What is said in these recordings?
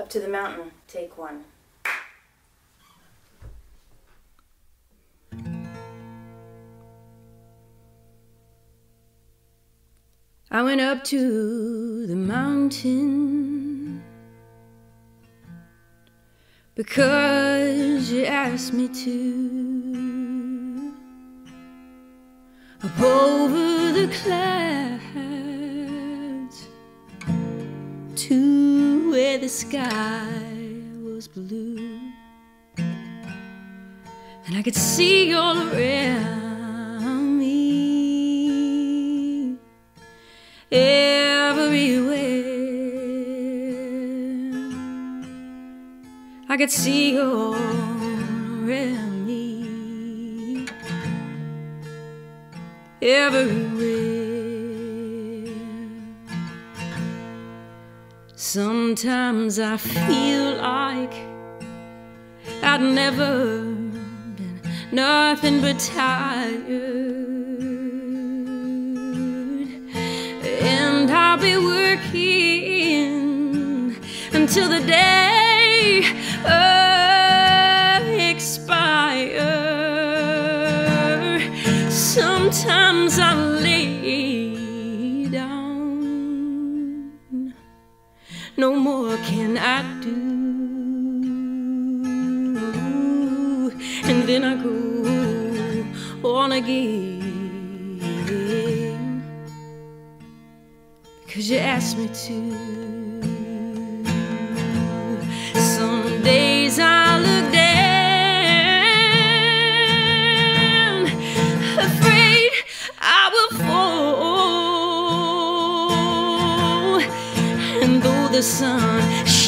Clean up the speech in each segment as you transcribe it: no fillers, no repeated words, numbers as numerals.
Up to the mountain, take one. I went up to the mountain because you asked me to. Up over the clouds to where the sky was blue, and I could see all around me, everywhere. I could see all around me, everywhere. Sometimes I feel like I'd never been nothing but tired, and I'll be working until the day expire. Sometimes I lay down, no more can I do, and then I go on again, because you asked me to. Some days I look down, afraid I will fall, and though the sun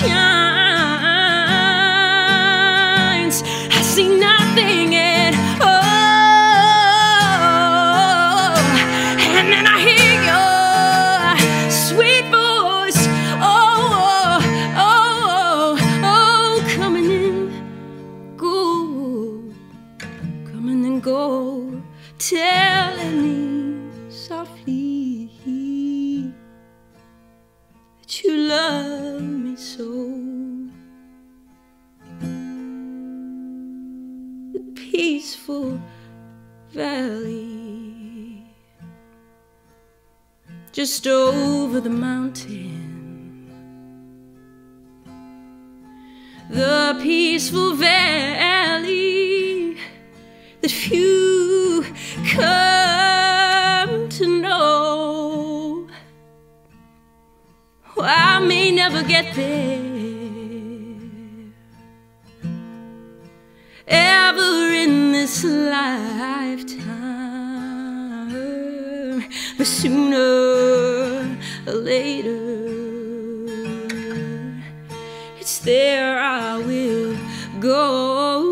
shines, I see nothing at all, and then I hear your sweet voice, coming and go, telling me softly that you love me so. The peaceful valley just over the mountain, the peaceful valley that few come to know. Oh, I may never get there ever in this lifetime, but sooner or later it's there I will go.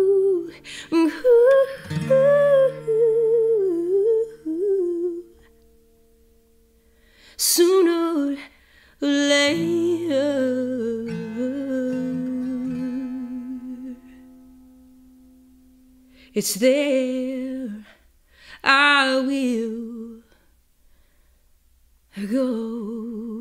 Sooner or later it's there I will go.